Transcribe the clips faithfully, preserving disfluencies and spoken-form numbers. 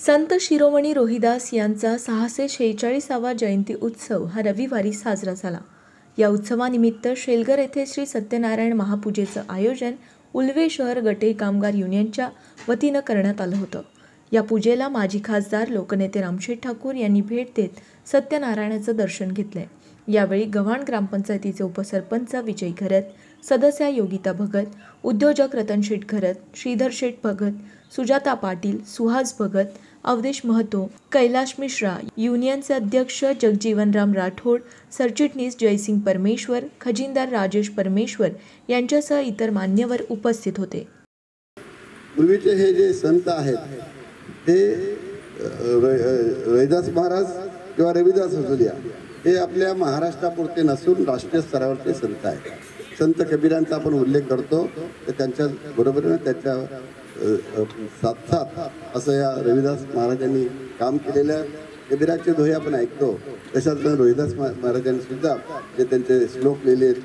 संत शिरोमणी रोहिदास यांचा सहाशे शेहेचाळीसावा जयंती उत्सव हा रविवारी साजरा झाला। या उत्सवानिमित्त शेलगर येथे श्री सत्यनारायण महापूजेचं आयोजन उल्वे शहर गटे कामगार युनियनच्या वतीनं करण्यात आलं होतं। या पूजेला माजी खासदार लोकनेते रामशेठ ठाकूर यांनी भेट देत सत्यनारायणाचं दर्शन घेतलंय। यावेळी गव्हाण ग्रामपंचायतीचे उपसरपंच विजय घरत, सदस्या योगिता भगत, उद्योजक रतनशेठ घरत, श्रीधर शेठ भगत, सुजाता पाटील, सुहास भगत, अवधेश महतो, कैलाश मिश्रा, युनियनचे अध्यक्ष जगजीवनराम राठोड, सरचिटणीस जयसिंग परमेश्वर, खजिनदार राजेश परमेश्वर यांच्यासह इतर मान्यवर उपस्थित होते। पूर्वीचे हे जे संत आहेत ते रविदास महाराज किंवा रविदास असुद्या हे आपल्या महाराष्ट्रापुरते नसून राष्ट्रीय स्तरावरचे संत आहेत। संत कबीरांचा आपण उल्लेख करतो तर त्यांच्या बरोबरीने त्याच्या साथ साथ असं या रविदास महाराजांनी काम केलेलं आहे। कबीराचे दोहे आपण ऐकतो तशाच रविदास महाराजांनी सुद्धा जे त्यांचे श्लोक लिहिलेत,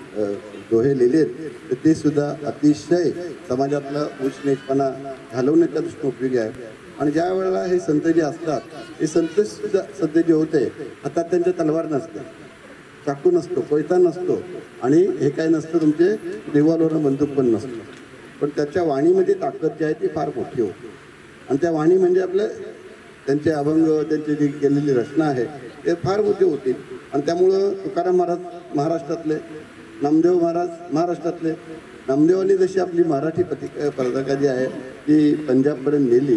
दोहे लिहिलेत तर ते सुद्धा अतिशय समाजातला उच्च नीचपणा घालवण्याच्या दृष्टीने उपयोगी आहे। आणि ज्या वेळेला हे संत जे असतात हे संत सुद्धा संत जे होते हातात त्यांच्या तलवार नसते, चाकू नसतो, कोयता नसतो आणि हे काय नसतं, तुमचे रिव्हॉल्वर बंदूक पण नसतो, पण त्याच्या वाणीमध्ये ताकद जी आहे ती फार मोठी होती। आणि त्या वाणी म्हणजे आपलं त्यांचे अभंग, त्यांची जी केलेली रचना आहे ते फार मोठी होती। आणि त्यामुळं तुकाराम महाराज महाराष्ट्रातले, नामदेव महाराज महाराष्ट्रातले, नामदेवांनी जशी आपली मराठी पति पताका जी आहे ती पंजाबपर्यंत नेली,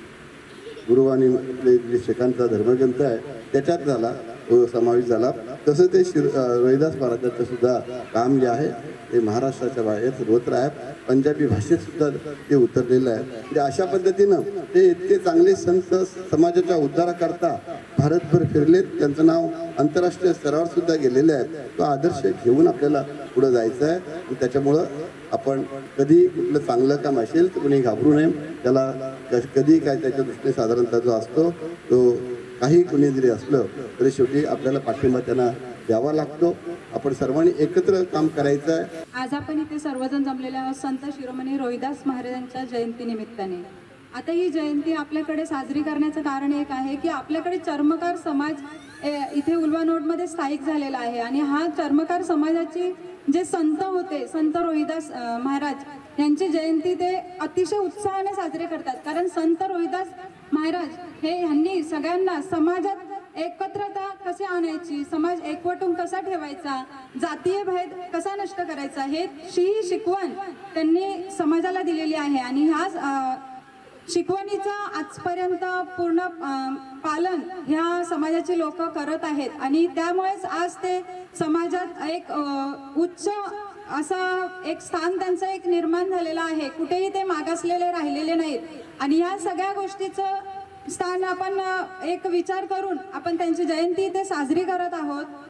गुरुवाणी जे शेखांचा धर्मग्रंथ आहे त्याच्यात झाला समावेश झाला, तसं ते शिर रविदास महाराजांचं सुद्धा काम जे आहे ते महाराष्ट्राच्या बाहेर सर्वत्र आहे, पंजाबी भाषेत सुद्धा ते उतरलेलं आहे। म्हणजे अशा पद्धतीनं ते इतके चांगले संत समाजाच्या उद्धाराकरता भारतभर फिरलेत, त्यांचं नाव आंतरराष्ट्रीय स्तरावर सुद्धा गेलेलं आहे। तो आदर्श घेऊन आपल्याला पुढे जायचं आहे आणि त्याच्यामुळं आपण कधी कुठलं चांगलं काम असेल तर कोणी घाबरू नये, त्याला कधी काय त्याच्या दृष्टीने साधारणतः जो असतो तो काही कुणी जरी असलं तरी शेवटी आपल्याला पाठिंबा त्यांना द्यावा लागतो। आपण सर्वांनी एकत्र काम करायचं आहे। आज आपण इथे सर्वजण जमलेले आहोत संत शिरोमणी रोहिदास महाराजांच्या जयंती निमित्ताने। आता ही जयंती आपल्याकडे साजरी करण्याचं कारण एक आहे की आपल्याकडे चर्मकार समाज इथे उल्वानोडमध्ये स्थायिक झालेला आहे आणि हा चर्मकार समाजाची जे संत होते, संत रोहिदास महाराज यांची जयंती ते अतिशय उत्साहाने साजरे करतात। कारण संत रोहिदास महाराज हे यांनी सगळ्यांना समाजात एकत्रता कशी आणायची, समाज एकवटून कसा ठेवायचा, जातीय भेद कसा नष्ट करायचा हे ही शिकवण त्यांनी समाजाला दिलेली आहे। आणि ह्या शिकवणीचं आजपर्यंत पूर्ण पालन ह्या समाजाची लोक करत आहेत आणि त्यामुळेच आज ते समाजात एक उच्च असा एक स्थान त्यांचं एक निर्माण झालेलं आहे। कुठेही ते मागासलेले राहिलेले नाहीत आणि ह्या सगळ्या गोष्टीचं स्थान आपण एक विचार करून आपण त्यांची जयंती इथे साजरी करत आहोत।